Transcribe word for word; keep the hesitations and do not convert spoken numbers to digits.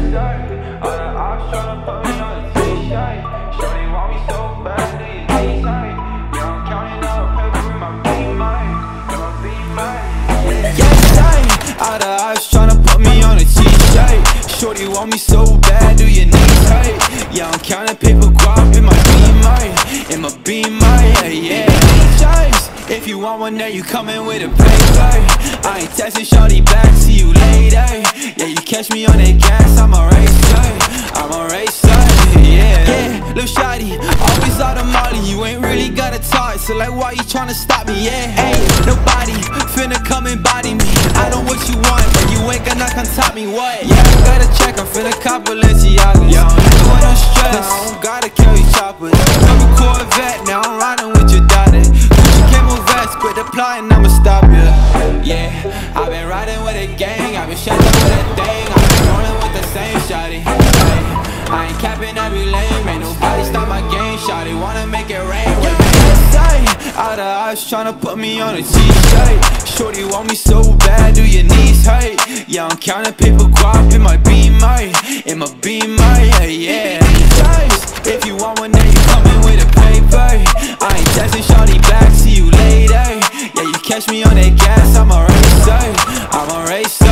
Yessir. All the ops tryna put me on a t-shirt. Shorty want me so bad, do you need sight? Yeah, I'm counting up paper in my B-Mine, in my B-Mine. Yessir. All the ops tryna put me on a t-shirt. Shorty want me so bad, do your knees hurt? Yeah, I'm counting paper guap in my B-Mine, in my B-Mine, yeah, yeah. If you want one there, you coming with a paper. I ain't texting shorty back, see you later. Yeah, you catch me on that gas, I'm a racer, I'm a racer, yeah. Yeah, lil' shawty, always out of molly, you ain't really gotta talk. So like, why you tryna stop me, yeah? Ain't nobody finna come and body me. I know what you want, but you ain't gonna come top me, what? Yeah, I gotta check, I'm finna cop Balenciagas. Yeah, I'm doing no stress, I don't gotta carry choppers. I'm a Corvette, now I'm riding with your daughter. Quit applying, I'ma stop ya. Yeah, I've been riding with a gang, I've been shutting with a thing, I've been rolling with the same shawty. Hey, I ain't capping every lane, ain't nobody stop my game, shawty. Wanna make it rain with me. All the ops tryna put me on a t-shirt. Shorty want me so bad, do your knees hurt? Yeah, I'm counting paper guap in my B-Mine, in my B-Mine, yeah, yeah. If you want one, then you coming with a paper. I ain't texting shorty back, see you later. Yeah, you catch me on that gas, I'm a racer, I'm a racer.